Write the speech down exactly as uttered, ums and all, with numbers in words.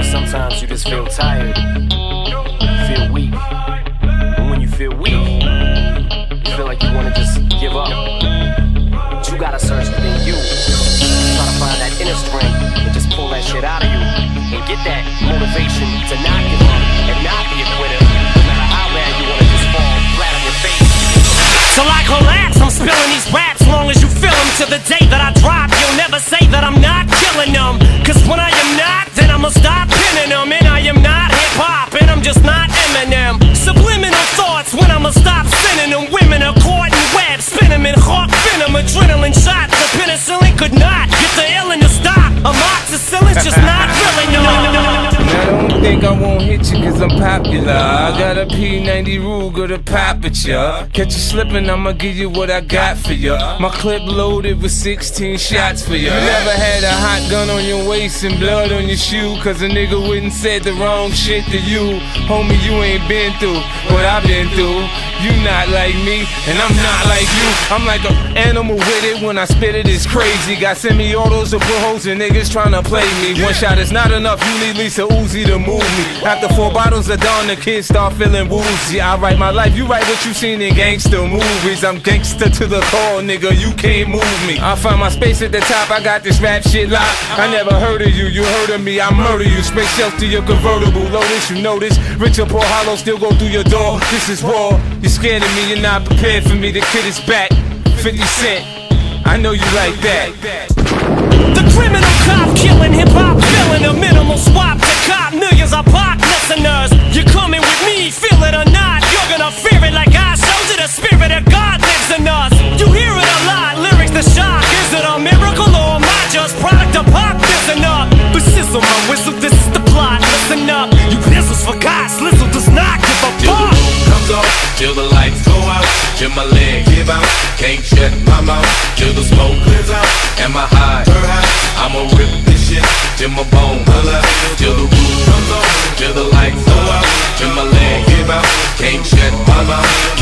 sometimes you just feel tired, you feel weak. And when you feel weak, you feel like you wanna just give up. But you gotta search within you, try to find that inner strength and just pull that shit out of you and get that motivation to not give up and not be a quitter, no matter how bad you wanna just fall flat on your face. So I collapse, I'm spilling these raps long as you feel them. To the day that I drop, you'll never say that I'm not killing them. Cause when I am not, then I'ma stop pinning them. And I am not hip-hop, and I'm just not Eminem. Subliminal thoughts when I'ma stop sending them. Women are caught in webs, spin them in hawk venom. Adrenaline shots, the penicillin could not get the illin to stop. Amoxicillin's just not filling them. Now don't think I won't hit you cause I'm popular. I got a P ninety Ruger to pop at ya. Catch you slipping, I'ma give you what I got for ya. My clip loaded with sixteen shots for ya. You never had a hot gun on your waist and blood on your shoe cause a nigga wouldn't said the wrong shit to you. Homie, you ain't been through what I've been through. You not like me, and I'm not like you. I'm like an animal with it, when I spit it, it's crazy. Got semi-autos to put holes in niggas tryna play me. One shot is not enough, you need Lisa Uzi to move me. After four bottles of Dawn, the kids start feeling woozy. I write my life, you write what you seen in gangster movies. I'm gangster to the core, nigga, you can't move me. I find my space at the top, I got this rap shit locked. I never heard of you, you heard of me, I murder you. Space shelf to your convertible, Lotus, you know this. Rich or poor, hollow, still go through your door. This is war, you're scared of me, you're not prepared for me. The kid is back, fifty cent, I know you like that. The criminal cop killing, hip-hop filling a minimal swap to cop millions of pop listeners. You're coming with me, feel it or not, you're gonna fear it like I showed you. The spirit of God lives in us. You hear it a lot, lyrics the shock. Is it a miracle or am I just product of pop? Listen up, but sizzle my whistle, this is the plot. Listen up, you pistols for God, Slizzle does not give a fuck. Comes off, till the lights go out, till my leg give out, can't shut my mouth, till the smoke clears out, and my high, I'ma rip this shit, till my bone holla, till the roof comes on, till the lights go out, till my leg give out, can't shut my mouth,